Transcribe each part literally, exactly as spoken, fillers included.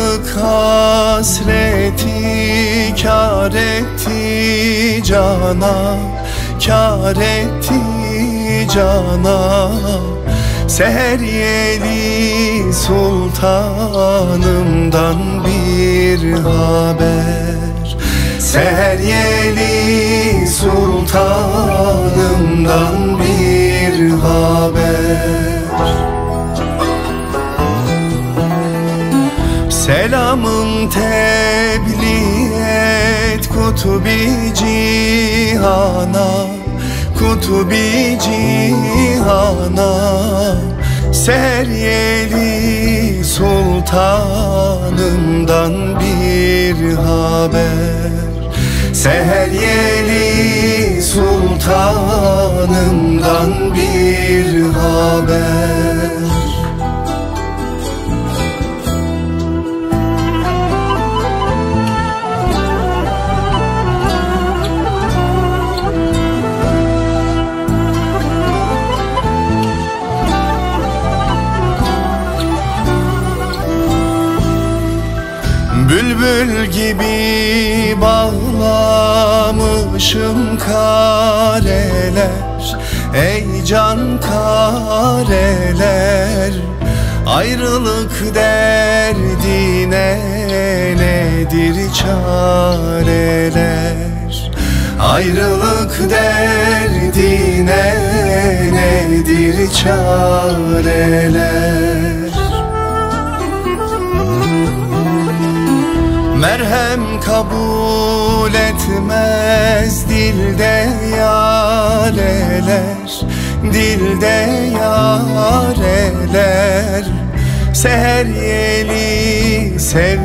Ayrılık hasreti kâr etti cana, kâr etti cana. Seher yeli sultanımdan bir haber, seher yeli sultanımdan bir haber. Selamın tebliğ et kutubi cihana, kutubi cihana. Seher yeli sultanımdan bir haber, seher yeli sultanımdan bir haber. Bülbül gibi bağlamışım kareler, ey can kareler. Ayrılık derdine nedir çareler, ayrılık derdine nedir çareler. Merhem kabul etmez dilde yareler, dilde yareler. Seher yeli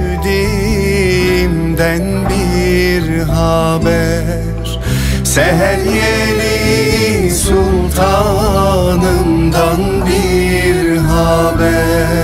sevdiğimden bir haber, seher yeli sultanımdan bir haber.